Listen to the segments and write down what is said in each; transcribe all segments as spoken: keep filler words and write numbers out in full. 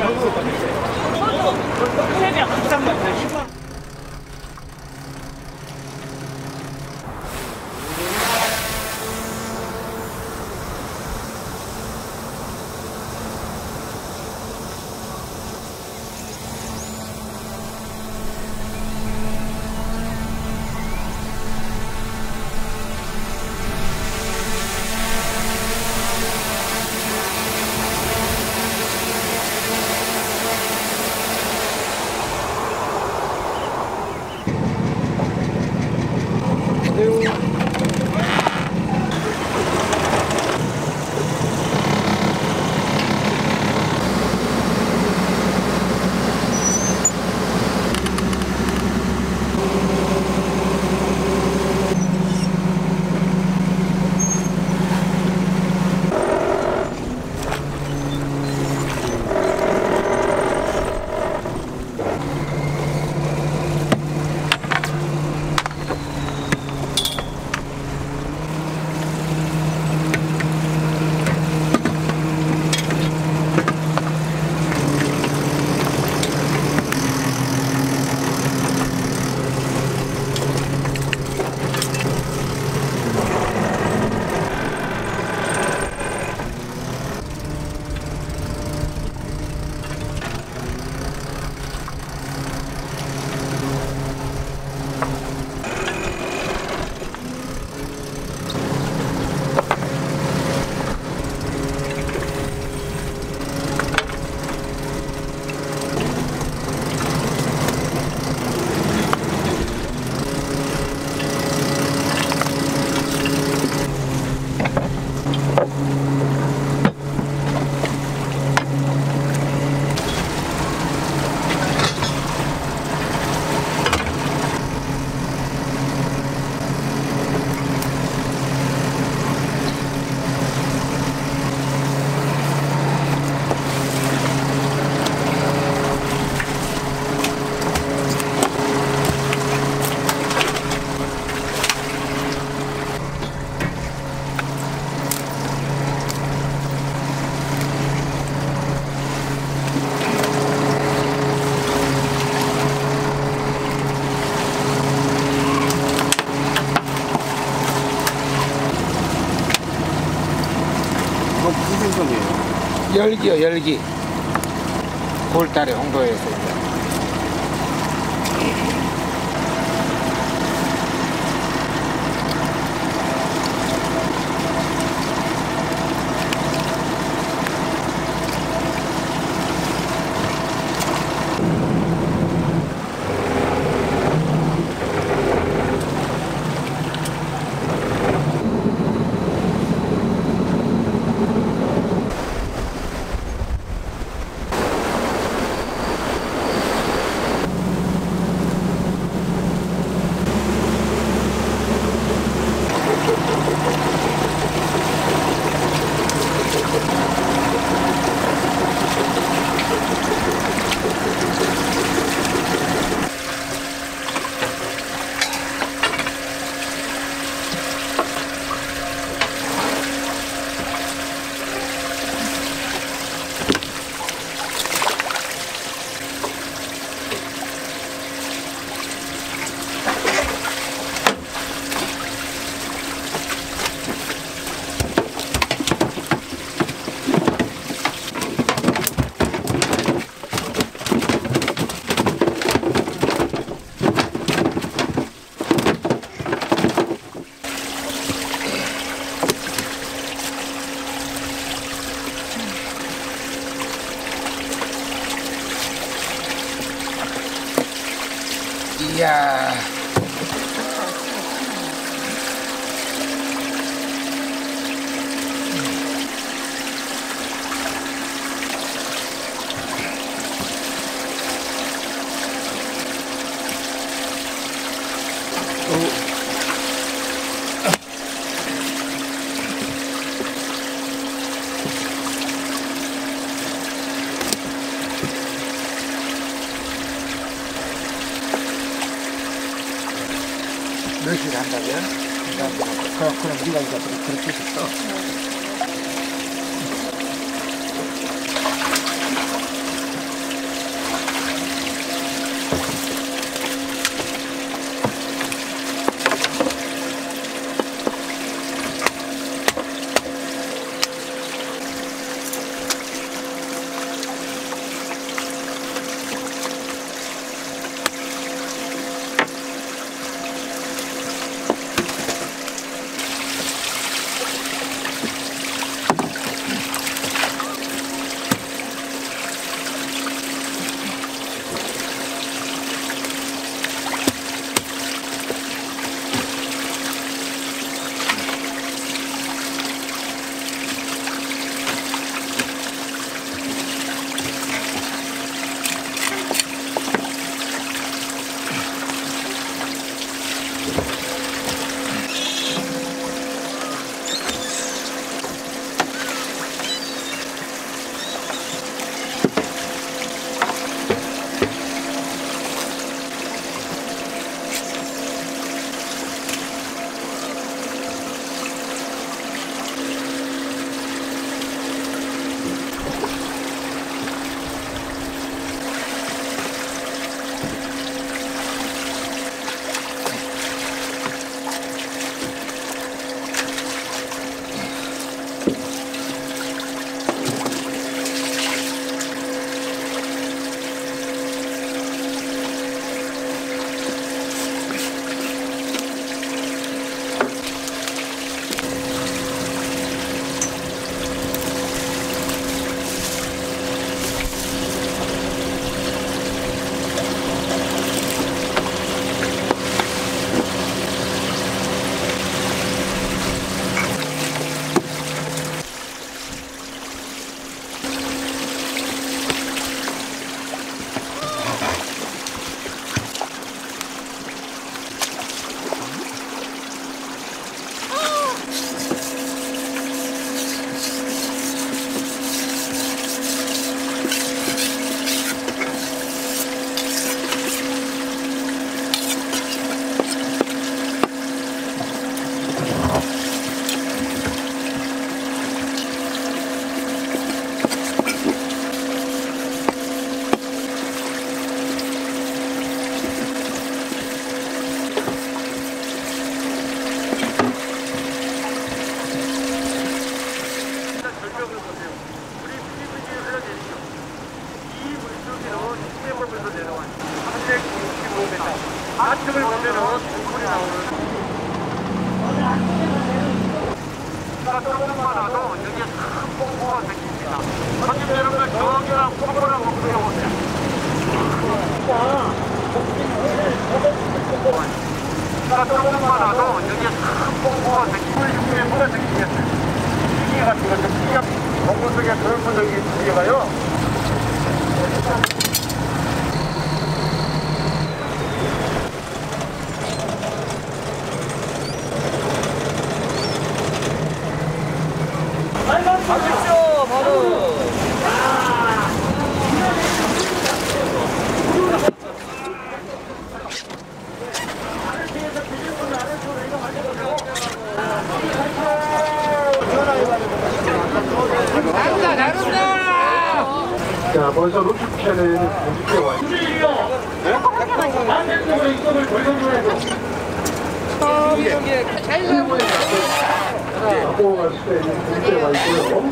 열기요, 열기. 구월달에 홍도에서. 이야. 몇 시를 한다면? 그럼, 그럼 우리가 이거 그렇게 했어. 좌측을 보면은 물이 나오는. 조금만 와도 여기에 큰 폭포가 생깁니다. 선생님 여러분들 저기랑 폭포를 한번 그려보세요. 조금만 와도 여기에 큰 폭포가 생깁니다. 육지에 물에 생기겠어요. 기계 같은 거, 기계, 동굴 속에 넓은 저기 기계가요. 가십시오, 바로. 나른다, 나른다! 자, 먼저 루키피션은 공식에 와 있습니다. 반대쪽으로 이쪽을 돌려줘야죠. 저기, 저기, 자연스러운 갖고 갈 수 있는 공식에 와 있고요.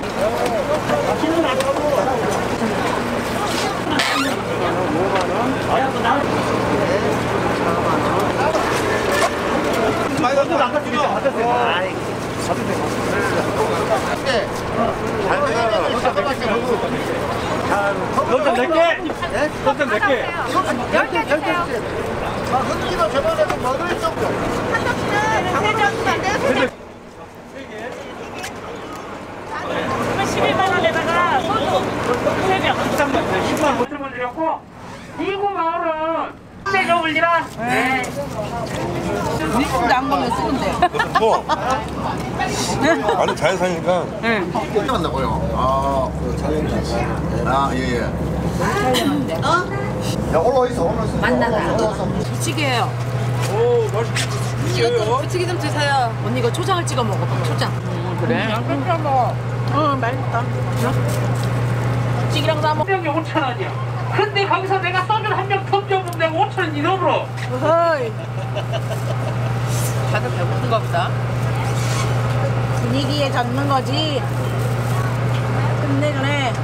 너좀 몇 개? 너좀 몇 개? 열 개, 열 개. 흑기도 저번에도 먹을 정도. 십일만 원에다가 소주 세 병. 십만 원. 모습을 드렸고 이구 마을은 내가 올리라. 네. 미국도 안 먹으면 쓰는데. 뭐? 아니 잘 사니까. 만나고요. 아, 그 촬영장. 아, 예, 예. 야, 올라와 있어, 올라와 있어. 만나다. 부치기예요. 오, 맛있. 이것도 부치기 좀 드세요. 언니 이거 초장을 찍어 먹어. 초장. 그래? 양념 찍어 먹어. 응, 맛있다. 부치기랑 싸 먹어. 병이 오천 원이야. 근데 거기서 내가 소주 한 병 더 먹으면 내가 오천 원 이놈으로. 어허이. 다들 배고픈가 보다. 분위기에 젖는 거지. 끝내주네.